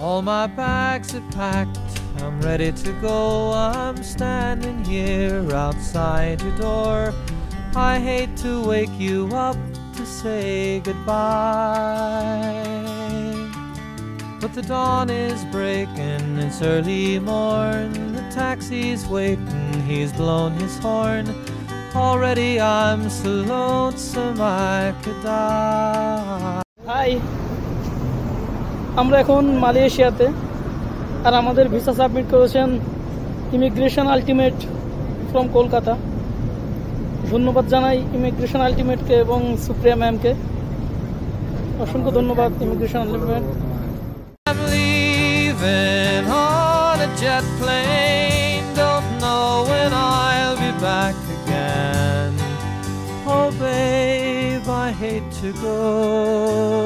All my bags are packed, I'm ready to go. I'm standing here outside your door. I hate to wake you up to say goodbye, but the dawn is breaking, it's early morn. The taxi's waiting, he's blown his horn. Already I'm so lonesome I could die. Hi, আমরা এখন মালয়েশিয়াতে, আর আমাদের visa submit করেছেন Immigration Ultimate from Kolkata. ধন্যবাদ জানাই Immigration আলটিমেটকে এবং সুপ্রিয়া ম্যামকে। অসংখ্য ধন্যবাদ Immigration Ultimate. I'm leaving on a jet plane, don't know when I'll be back again. Oh babe, I hate to go.